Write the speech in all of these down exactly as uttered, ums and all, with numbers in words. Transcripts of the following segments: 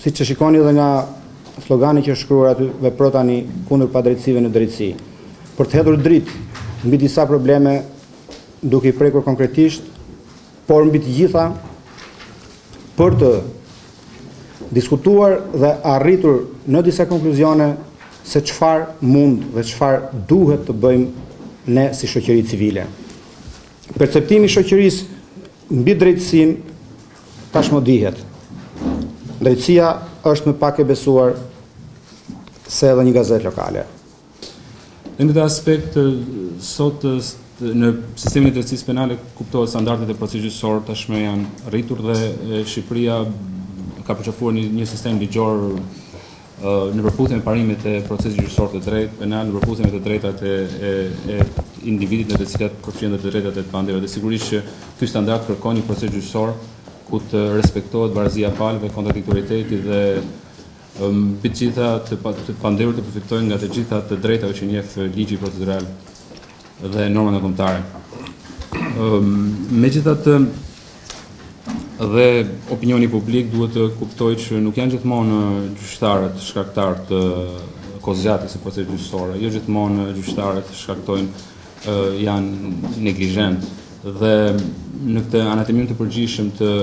siç e shikoni edhe nga slogani që është shkruar aty, vepro tani kundër padrejtësive në drejtësi. Për të hedhur dritë mbi disa probleme duke i prekur konkretisht, por mbi të gjitha për të diskutuar dhe arritur në disa konkluzione se çfarë mund dhe çfarë duhet të bëjmë ne si shoqëri civile. Perceptimi i shoqërisë mbi drejtësinë tashmë dihet. Drejtësia është më pak e besuar se edhe një gazetë lokale. Në këtë aspekt, sot në sistemin e drejtësisë penale kuptohet standardet e procedurës gjyqësore tashmë janë rritur dhe Shqipëria ka përqafuar një, një sistem ligjor në përputhje me parimet e procesit gjyqësor të drejtë penal, në përputhje me të drejtat e, e, e individit në të cilat përfshihen të drejtat e të pandeve. Dhe sigurisht që ky standard kërkon një proces gjyqësor ku të respektohet barazia e palëve, kontradiktoriteti dhe mbi të gjitha të, të pandehur të përfitojnë nga të gjitha të drejtave që njeh ligji procedural dhe normat kombëtare. Megjithatë, dhe opinioni publik duhet të kuptojë që nuk janë gjithmonë gjyqtarët shkaktarë të kozgjatjes së procesit gjyqësor, jo gjithmonë gjyqtarët shkaktojnë janë neglizhent dhe në këtë anateminë të përgjithshëm të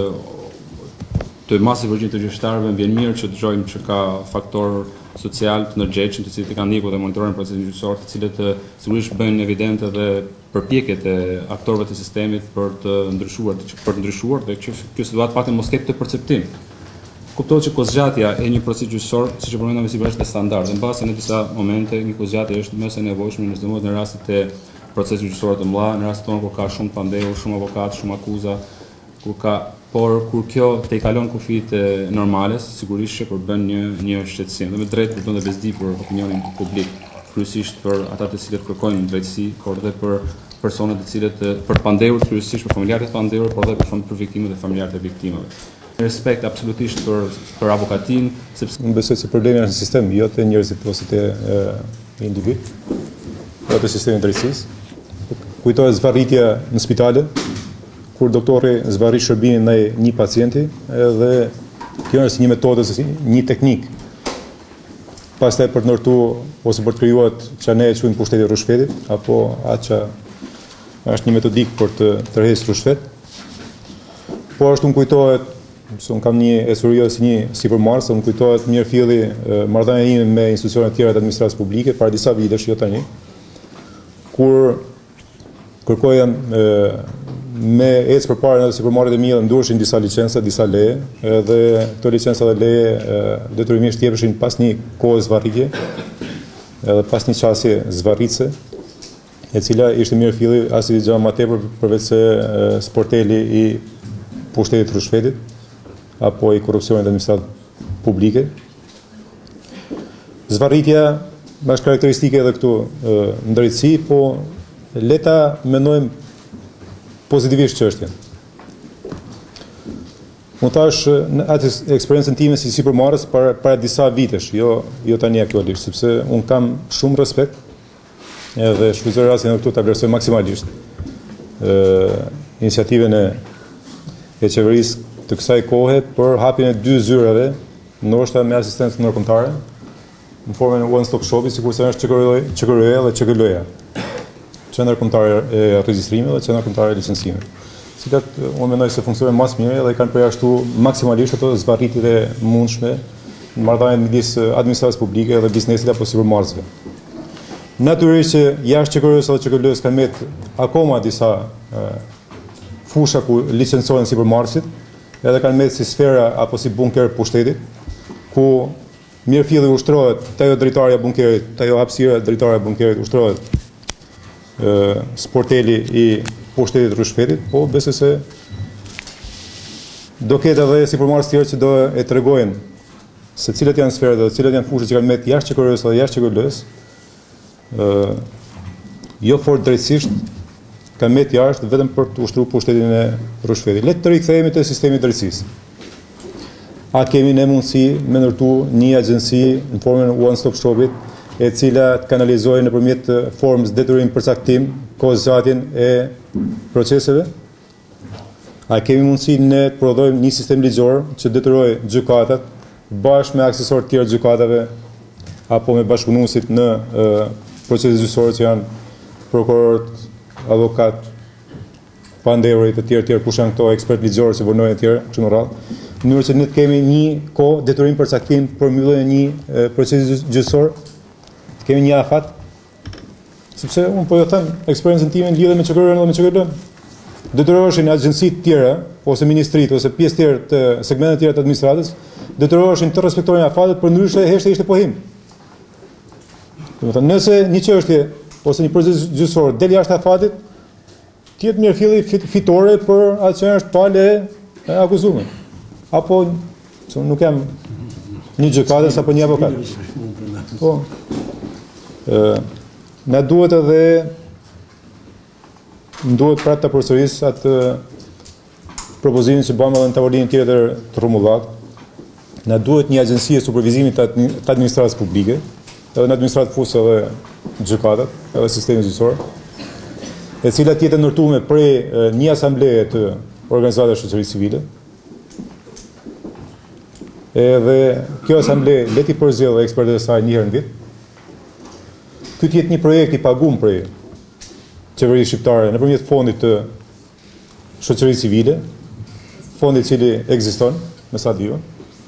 të masës së përgjithshme të gjyqtarëve vjen mirë që dëgjojmë që ka faktor social të ndërgjegjshëm të cilët e kanë ndjekur dhe monitorojnë procesin gjyqësor, të cilët sigurisht bëjnë evidente edhe përpjekjet e aktorëve të sistemit për të ndryshuar, për të ndryshuar dhe që kjo situatë paktën mos ketë të perceptim. Kuptohet që kozgjatja e një procesi gjyqësor, siç e përmendëm sigurisht është standard. Mbasi në disa momente një kozgjatje është më së nevojshme në çdo në rastet e procesit gjyqësor të mëdha, në rastet tonë kur ka shumë pandehur, shumë avokat, shumë akuza, kur ka por kur kjo te i kalon kufit e normales, sigurisht që përbën një një shqetësim. Dhe me drejtë përbën dhe bezdi për opinionin publik, kryesisht për ata të cilët kërkojnë drejtësi, por dhe për personat të cilët për pandehur, kryesisht për familjarët e pandehur, por dhe për, për viktimët dhe familjarët e viktimave. Respekt absolutisht për për avokatin, sepse unë besoj se problemi është në sistem, jo te njerëzit ose te individ, jo te sistemi i drejtësisë. Kujtohet zvarritja në spitale, kur doktori zvarri shërbimin ndaj një pacienti, dhe kjo është një metodë, një teknik. Pastaj për të ndërtuar ose për të krijuar çka ne e quajmë pushteti i rrushfetit, apo atë që është një metodik për të tërhequr rrushfet. Po ashtu më kujtohet, se unë kam një histori si një sipërmarrës, më kujtohet mirë filli marrëdhënia ime me institucione të tjera të administratës publike para disa vitesh, jo tani, kur kërkoja me ecë përpara në sipërmarrjet e mia nduheshin disa licenca, disa leje, dhe këto licenca dhe leje detyrimisht jepeshin pas një kohë zvarritje, edhe pas një qasje zvarritse, e cila ishte mirë filli asnjë gjë më tepër përveç se sporteli i pushtetit të rrushfetit apo i korrupsionit në administratë publike. Zvarritja është karakteristike edhe këtu në drejtësi, po le ta mendojmë pozitivisht çështjen. Unë thash në atë eksperiencën time si sipërmarrës para para disa vitesh, jo jo tani aktualisht, sepse un kam shumë respekt edhe shfrytëzoj rastin këtu ta vlerësoj maksimalisht ë iniciativën e e qeverisë të kësaj kohe për hapjen e dy zyrave, ndoshta me asistencë ndërkombëtare, në formën e one stop shopi, sikurse është Ç K R Y dhe Ç K L ja. Qendra kombëtare e regjistrimit dhe qendra kombëtare e licencimit, të cilat unë mendoj se funksionojnë më së miri dhe kanë përjashtuar maksimalisht ato zvarritjet e mundshme në marrëdhënien midis administratës publike dhe biznesit apo sipërmarrësve. Natyrisht që jashtë Ç K R Y-s dhe Ç K L-s kanë met akoma disa e, fusha ku licencohen sipërmarrësit, edhe kanë met si sfera apo si bunker pushtetit, ku mirë filli ushtrohet te ajo drejtarja e bunkerit, te ajo hapësira e drejtarja e bunkerit ushtrohet sporteli i pushtetit rrushfetit, po besoj se do ketë edhe sipërmarrës tjerë që do e tregojnë se cilat janë sferat dhe cilat janë fushat që kanë met jashtë Ç K R Y-s dhe jashtë Ç K L-s, jo fort drejtësisht, kanë met jashtë vetëm për të ushtruar pushtetin e rrushfetit. Le të rikthehemi te sistemi i drejtësisë. A kemi ne mundësi me ndërtu një agjenci në formën one stop shopit, e cila të kanalizojë nëpërmjet formës detyrim përcaktim kozgjatjen e proceseve? A kemi mundësi ne të prodhojmë një sistem ligjor që detyrojë gjykatat bashkë me aksesorë të tjerë të gjykatave apo me bashkëpunuesit në e, proceset gjyqësore që janë prokurorët, avokat, pandehurit të tjerë, tjerë kush janë këto ekspert ligjor që vërnojnë të tjerë, kështu me radhë, në mënyrë që ne të kemi një kohë detyrim përcaktim për mbylljen e një e, procesi gjyqësor, të kemi një afat, sepse unë po jo them eksperiencën time lidhe me çkërën dhe me çkërën. Detyroheshin agjenci të tjera, ose ministrit, ose pjesë tjerë të segmente tjera të administratës, detyroheshin të respektojnë afatet, për ndryshe heshte ishte pohim. Domethënë, nëse një çështje ose një proces gjyqësor del jashtë afatit, tjetë mirë filli fit, fitore për atë që është palë e akuzuar. Apo so, nuk jam një gjykatës apo një avokat. Po. Ë, na duhet edhe më duhet pra të përsëris atë propozimin që bëmë edhe në tavolinë tjetër të rrumullat. Na duhet një agjenci e supervizimit të administratës publike, edhe në administratë fusë edhe gjykatat, edhe sistemi gjyqësor, e cila të jetë ndërtuar prej një asambleje të organizatave shoqërisë civile. Edhe kjo asambleje le t'i përzjedhë ekspertët e saj një herë në vit. Ky të jetë një projekt i paguar prej qeverisë shqiptare nëpërmjet fondit të shoqërisë civile, fondi i cili ekziston, me sa diun.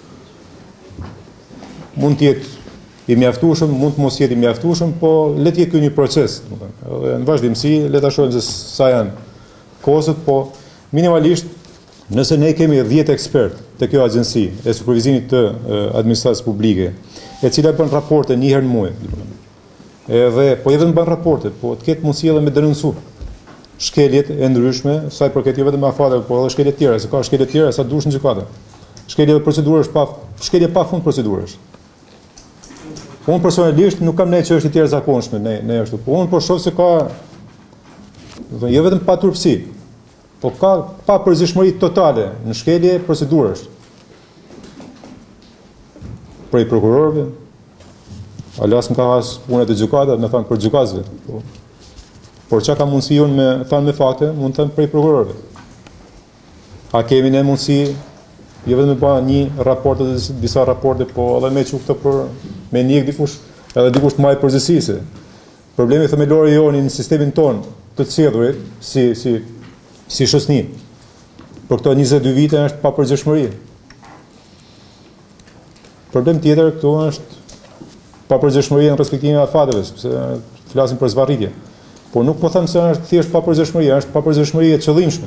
Mund të jetë i mjaftueshëm, mund të mos jetë i mjaftueshëm, po le të jetë ky një proces, domethënë. Edhe në vazhdimsi le ta shohim se sa janë kozët, po minimalisht nëse ne kemi dhjetë ekspertë te kjo agjenci e supervizimit të administratës publike, e cila bën raporte një herë në muaj, domethënë. Edhe po edhe bën raporte, po të ketë mundësi edhe me denoncu shkeljet e ndryshme, sa i përket jo vetëm afateve, po edhe shkelje të tjera, se ka shkelje të tjera sa dush në gjykata. Shkelje dhe procedurash pa shkelje pa fund procedurash. Unë personalisht nuk kam ne që është i tjerë zakonshme, ne, ne ashtu, po unë po shoh se ka, jo vetëm pa turpsi, po ka pa përzishmëri totale në shkelje procedurash. Prej prokurorëve, alas më ka has punët e gjykatat, me thanë për gjykatësve. Po, por çka ka mundësi unë me thanë me fakte, mund të thënë prej prokurorëve. A kemi ne mundësi, jo vetëm me ba një raporte dhe disa raporte, po edhe me që këto për me njëk dikush, edhe dikush të majtë përgjësise. Problemi themelor i joni në sistemin ton të cjedhurit, si, si, si shoqëni, për këto njëzet e dy vite është pa përgjithshmëri. Problem tjetër këtu është pa përgjithshmëri në respektimin e afateve, sepse flasim për zvarritje. Po nuk po them se është thjesht pa përgjithshmëri, është pa përgjithshmëri e qëllimshme.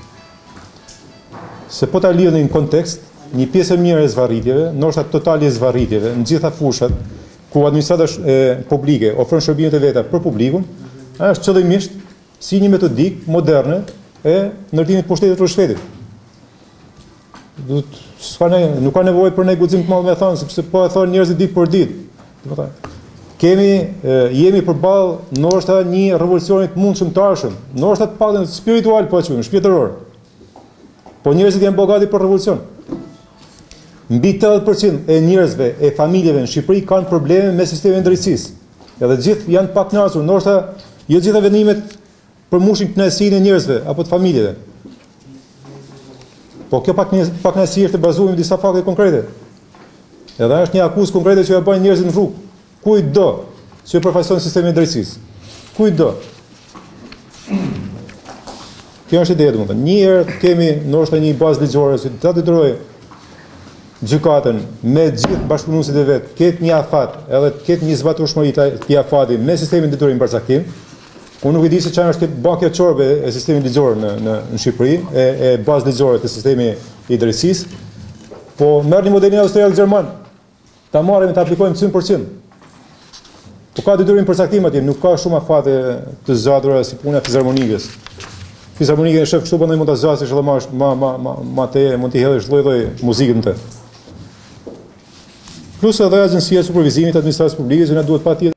Se po ta lidhni në kontekst, një pjesë e mirë e zvarritjeve, ndoshta totali e zvarritjeve, në gjitha fushat ku administrata publike ofron shërbimet e veta për publikun, është qëllimisht si një metodik moderne e ndërtimit pushtetit të shtetit. Nuk ka nevojë për ne guxim të madh me thënë, sepse po e thonë njerëzit ditë për ditë. Kemi jemi përballë ndoshta një revolucioni të mundshëm të ardhshëm, ndoshta të paktën spiritual po e quajmë, shpirtëror. Po njerëzit janë bogati për revolucion. Mbi tetëdhjetë përqind e njerëzve e familjeve në Shqipëri kanë probleme me sistemin e drejtësisë. Edhe gjithë janë pak kënaqur, ndoshta jo gjitha vendimet përmbushin kënaqësinë e njerëzve apo të familjeve. Po kjo pak pak kënaqësi është e bazuar në disa fakte konkrete. Edhe është një akuzë konkrete që ja bën njerëzit në rrugë. Kujdo që përfaqëson sistemin e drejtësisë. Kujdo. Kjo është ideja, domethënë. Një herë kemi ndoshta një bazë ligjore që ta detyrojë gjykatën me gjithë bashkëpunuesit e vet, ketë një afat, edhe të ketë një zbatueshmëri të këtij afati me sistemin detyrim përcaktim. Unë nuk e di se çfarë është bakja çorbe e sistemit ligjor në në në Shqipëri, e, e bazë ligjore të sistemit i drejtësisë. Po merrni modelin austriak gjerman. Ta marrim e ta aplikojmë njëqind përqind. Po ka detyrim përcaktim atje, nuk ka shumë afate të zgjatura si puna e fizharmonikës. Fizharmonikën e shef kështu bëndaj mund ta zgjasësh edhe ma ma ma ma, ma te mund t'i hedhësh lloj-lloj muzikën të. Plus edhe agjencia e supervizimit të administratës publike që na duhet patjetër